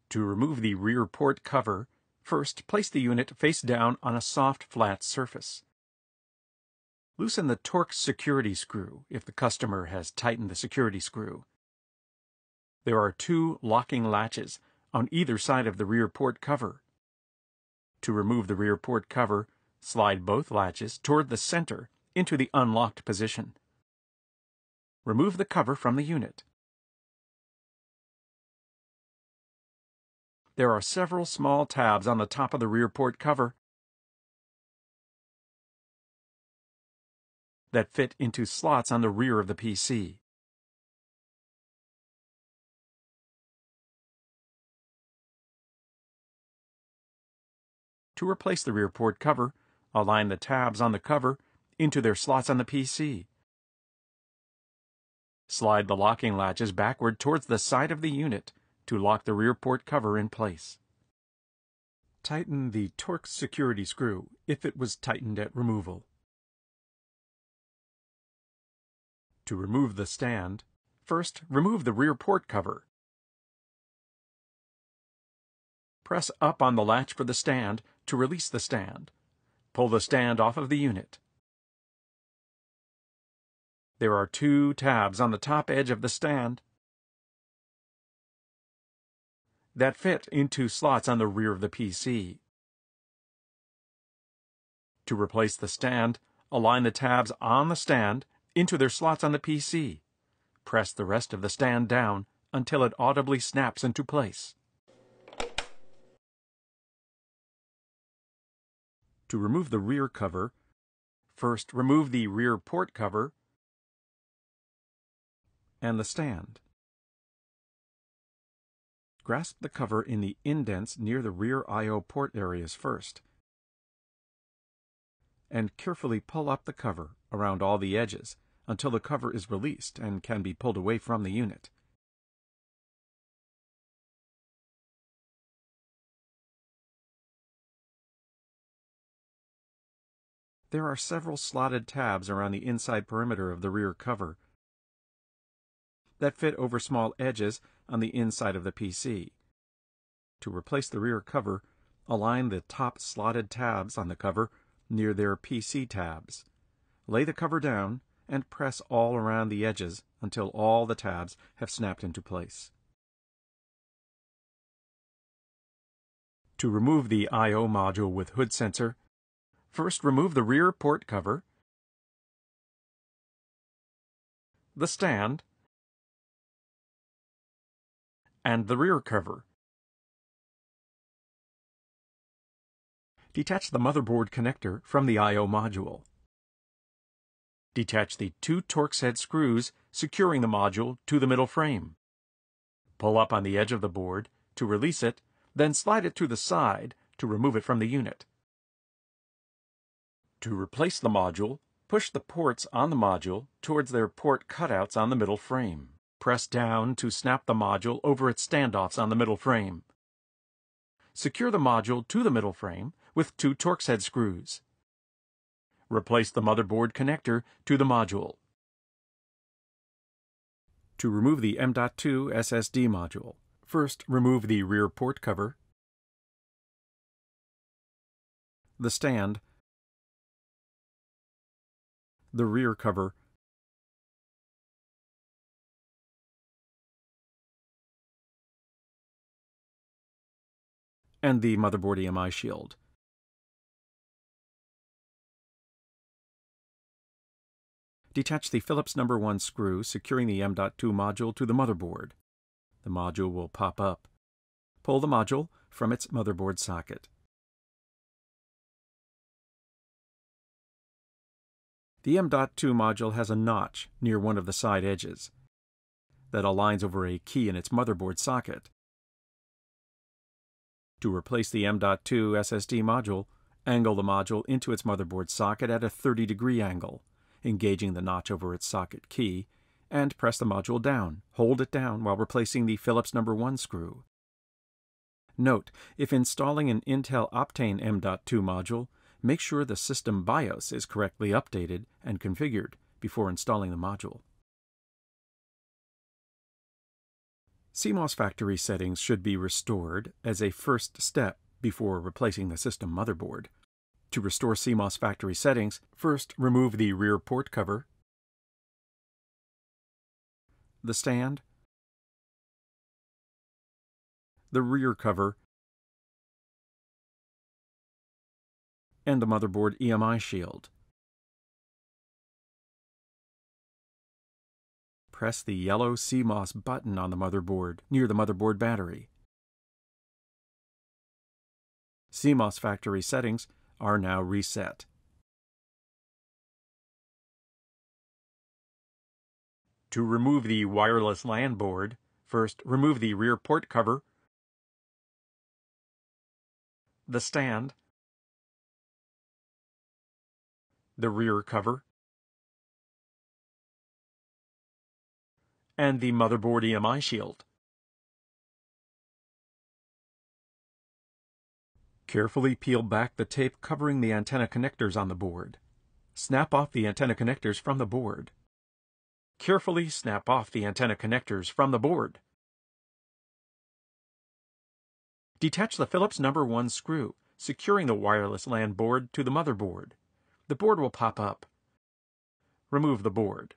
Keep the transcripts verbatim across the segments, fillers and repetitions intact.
To remove the rear port cover, first place the unit face down on a soft, flat surface. Loosen the Torx security screw if the customer has tightened the security screw. There are two locking latches on either side of the rear port cover. To remove the rear port cover, slide both latches toward the center into the unlocked position. Remove the cover from the unit. There are several small tabs on the top of the rear port cover that fit into slots on the rear of the P C. To replace the rear port cover, align the tabs on the cover into their slots on the P C. Slide the locking latches backward towards the side of the unit to lock the rear port cover in place. Tighten the Torx security screw if it was tightened at removal. To remove the stand, first remove the rear port cover. Press up on the latch for the stand to release the stand. Pull the stand off of the unit. There are two tabs on the top edge of the stand that fit into slots on the rear of the P C. To replace the stand, align the tabs on the stand into their slots on the P C. Press the rest of the stand down until it audibly snaps into place. To remove the rear cover, first remove the rear port cover and the stand. Grasp the cover in the indents near the rear I O port areas first, and carefully pull up the cover around all the edges until the cover is released and can be pulled away from the unit. There are several slotted tabs around the inside perimeter of the rear cover that fit over small edges on the inside of the P C. To replace the rear cover, align the top slotted tabs on the cover near their P C tabs. Lay the cover down and press all around the edges until all the tabs have snapped into place. To remove the I O module with hood sensor, first remove the rear port cover, the stand, and the rear cover. Detach the motherboard connector from the I O module. Detach the two Torx head screws securing the module to the middle frame. Pull up on the edge of the board to release it, then slide it to the side to remove it from the unit. To replace the module, push the ports on the module towards their port cutouts on the middle frame. Press down to snap the module over its standoffs on the middle frame. Secure the module to the middle frame with two Torx head screws. Replace the motherboard connector to the module. To remove the M dot two S S D module, first remove the rear port cover, the stand, the rear cover, and the motherboard E M I shield. Detach the Phillips number one screw securing the M dot two module to the motherboard. The module will pop up. Pull the module from its motherboard socket. The M dot two module has a notch near one of the side edges that aligns over a key in its motherboard socket. To replace the M dot two S S D module, angle the module into its motherboard socket at a thirty degree angle, engaging the notch over its socket key, and press the module down. Hold it down while replacing the Phillips number one screw. Note, if installing an Intel Optane M dot two module, make sure the system BIOS is correctly updated and configured before installing the module. C MOS factory settings should be restored as a first step before replacing the system motherboard. To restore C MOS factory settings, first remove the rear port cover, the stand, the rear cover, and the motherboard E M I shield. Press the yellow C MOS button on the motherboard near the motherboard battery. C MOS factory settings are now reset. To remove the wireless LAN board, first remove the rear port cover, the stand, the rear cover, and the motherboard E M I shield. Carefully peel back the tape covering the antenna connectors on the board. Snap off the antenna connectors from the board. Carefully snap off the antenna connectors from the board. Detach the Phillips number one screw, securing the wireless LAN board to the motherboard. The board will pop up. Remove the board.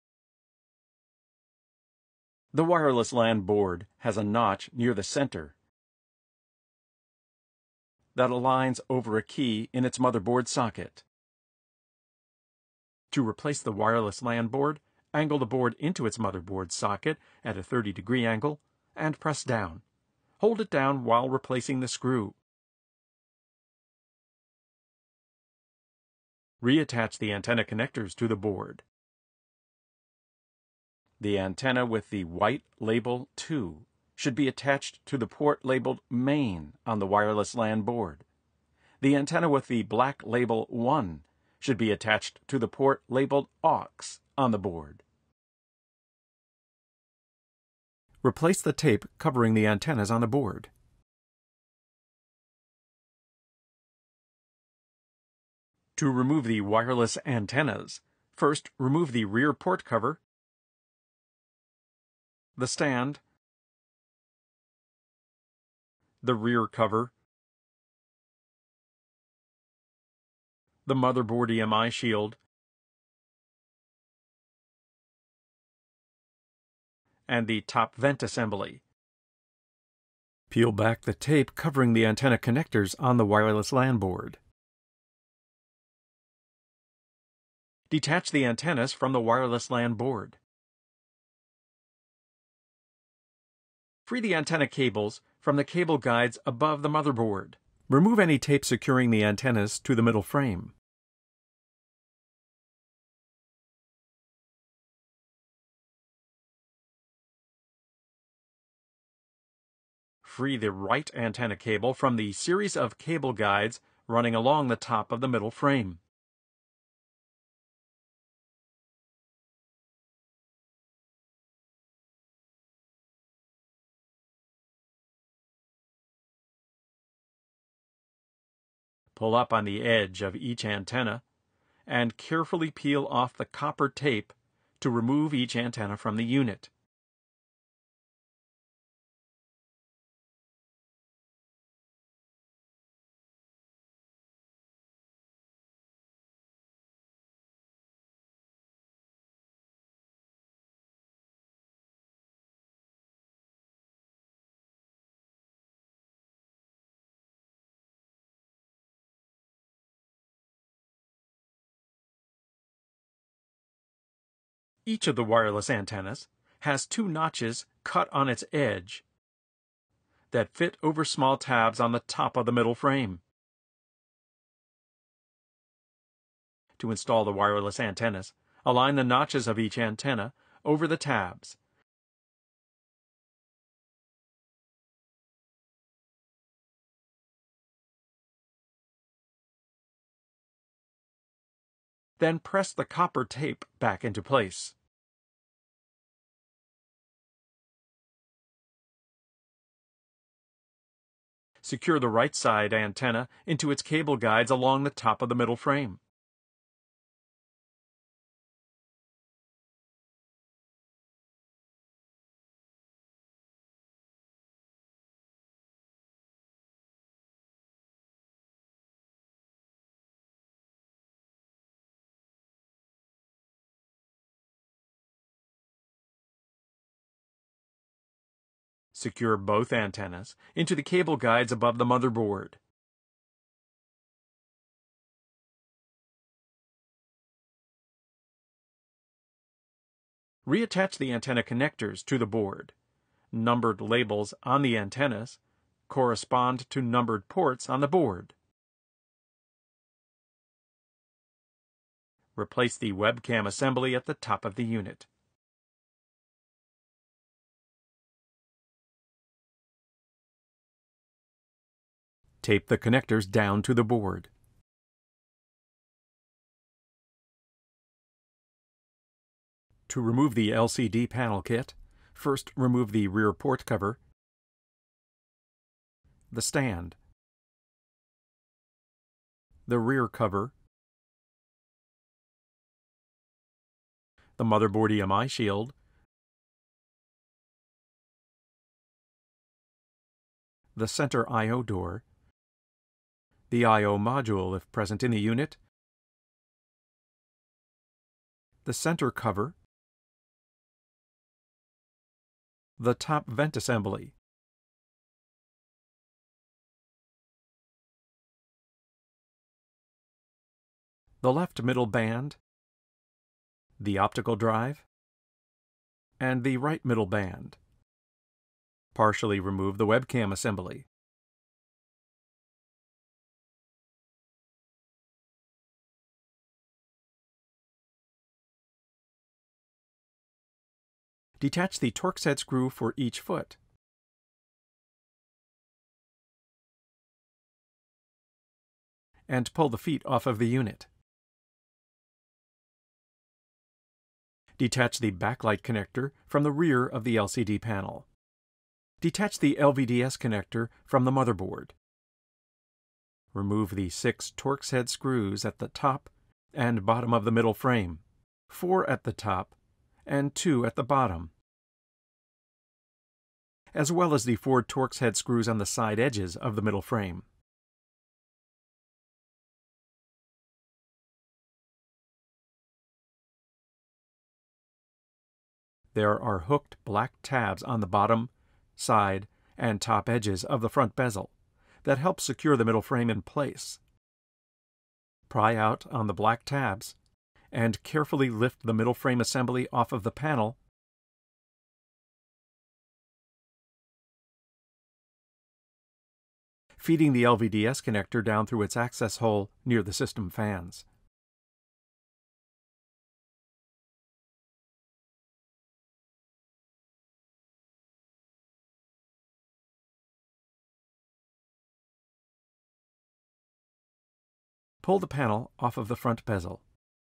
The wireless LAN board has a notch near the center that aligns over a key in its motherboard socket. To replace the wireless LAN board, angle the board into its motherboard socket at a thirty degree angle and press down. Hold it down while replacing the screw. Reattach the antenna connectors to the board. The antenna with the white label two should be attached to the port labeled Main on the wireless LAN board. The antenna with the black label one should be attached to the port labeled Aux on the board. Replace the tape covering the antennas on the board. To remove the wireless antennas, first remove the rear port cover, the stand, the rear cover, the motherboard E M I shield, and the top vent assembly. Peel back the tape covering the antenna connectors on the wireless LAN board. Detach the antennas from the wireless LAN board. Free the antenna cables from the cable guides above the motherboard. Remove any tape securing the antennas to the middle frame. Free the right antenna cable from the series of cable guides running along the top of the middle frame. Pull up on the edge of each antenna and carefully peel off the copper tape to remove each antenna from the unit. Each of the wireless antennas has two notches cut on its edge that fit over small tabs on the top of the middle frame. To install the wireless antennas, align the notches of each antenna over the tabs. Then press the copper tape back into place. Secure the right side antenna into its cable guides along the top of the middle frame. Secure both antennas into the cable guides above the motherboard. Reattach the antenna connectors to the board. Numbered labels on the antennas correspond to numbered ports on the board. Replace the webcam assembly at the top of the unit. Tape the connectors down to the board. To remove the L C D panel kit, first remove the rear port cover, the stand, the rear cover, the motherboard E M I shield, the center I O door, the I O module if present in the unit, the center cover, the top vent assembly, the left middle band, the optical drive, and the right middle band. Partially remove the webcam assembly. Detach the Torx head screw for each foot. And pull the feet off of the unit. Detach the backlight connector from the rear of the L C D panel. Detach the L V D S connector from the motherboard. Remove the six Torx head screws at the top and bottom of the middle frame, four at the top and two at the bottom, as well as the four Torx head screws on the side edges of the middle frame. There are hooked black tabs on the bottom, side, and top edges of the front bezel that help secure the middle frame in place. Pry out on the black tabs and carefully lift the middle frame assembly off of the panel feeding the L V D S connector down through its access hole near the system fans. Pull the panel off of the front bezel.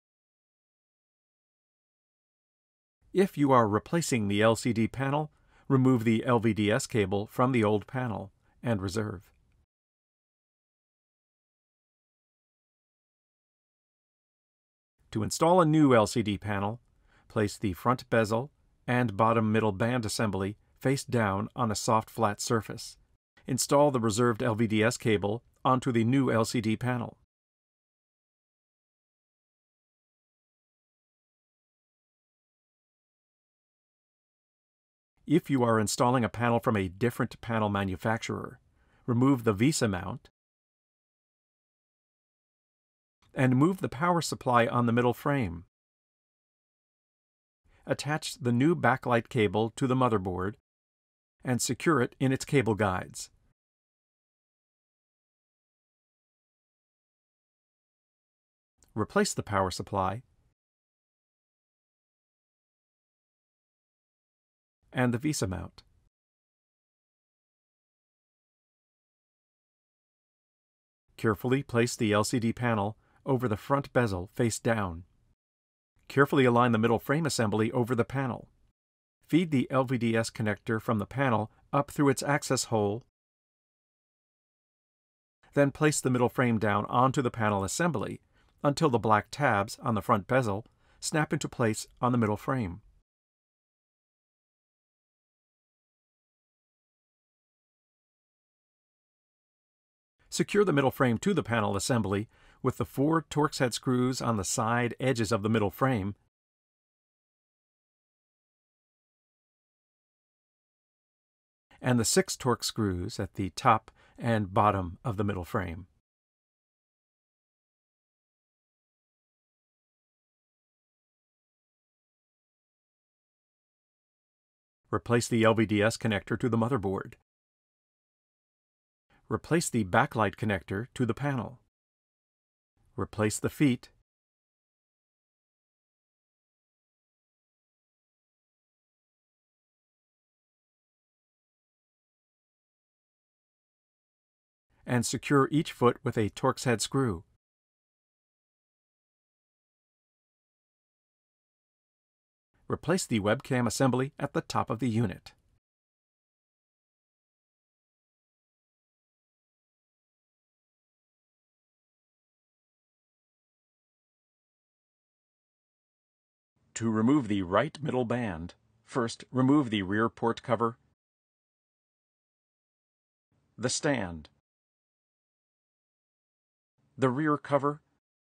If you are replacing the L C D panel, remove the L V D S cable from the old panel and reserve. To install a new L C D panel, place the front bezel and bottom middle band assembly face down on a soft flat surface. Install the reserved L V D S cable onto the new L C D panel. If you are installing a panel from a different panel manufacturer, remove the VESA mount and move the power supply on the middle frame. Attach the new backlight cable to the motherboard and secure it in its cable guides. Replace the power supply and the VESA mount. Carefully place the L C D panel over the front bezel face down. Carefully align the middle frame assembly over the panel. Feed the L V D S connector from the panel up through its access hole. Then place the middle frame down onto the panel assembly until the black tabs on the front bezel snap into place on the middle frame. Secure the middle frame to the panel assembly with the four Torx head screws on the side edges of the middle frame and the six Torx screws at the top and bottom of the middle frame. Replace the L V D S connector to the motherboard. Replace the backlight connector to the panel. Replace the feet. And secure each foot with a Torx head screw. Replace the webcam assembly at the top of the unit. To remove the right middle band, first remove the rear port cover, the stand, the rear cover,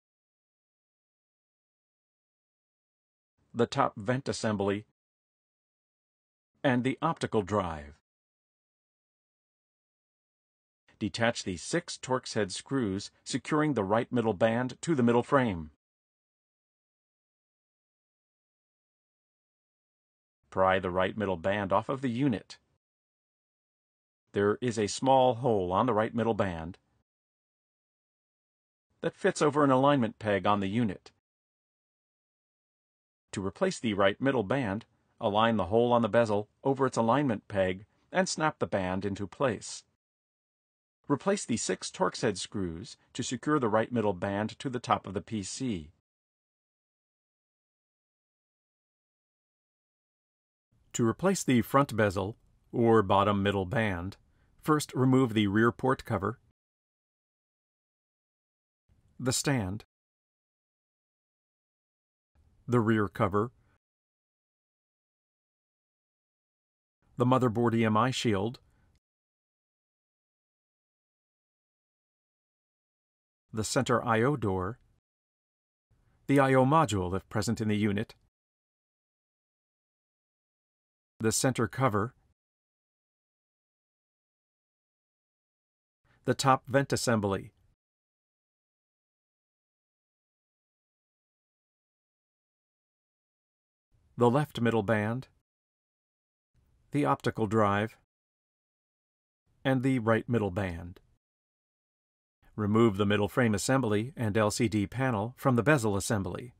the top vent assembly, and the optical drive. Detach the six Torx head screws securing the right middle band to the middle frame. Pry the right middle band off of the unit. There is a small hole on the right middle band that fits over an alignment peg on the unit. To replace the right middle band, align the hole on the bezel over its alignment peg and snap the band into place. Replace the six Torx head screws to secure the right middle band to the top of the P C. To replace the front bezel, or bottom middle band, first remove the rear port cover, the stand, the rear cover, the motherboard E M I shield, the center I O door, the I O module if present in the unit, the center cover, the top vent assembly, the left middle band, the optical drive, and the right middle band. Remove the middle frame assembly and L C D panel from the bezel assembly.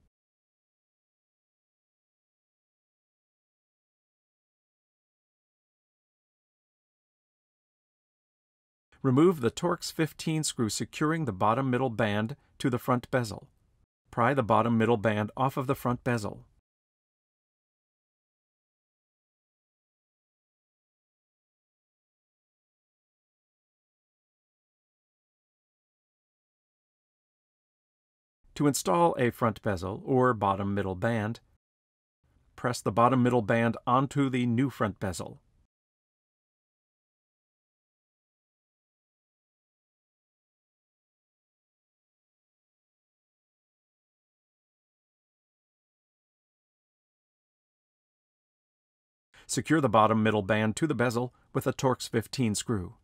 Remove the Torx fifteen screw securing the bottom middle band to the front bezel. Pry the bottom middle band off of the front bezel. To install a front bezel or bottom middle band, press the bottom middle band onto the new front bezel. Secure the bottom middle band to the bezel with a Torx fifteen screw.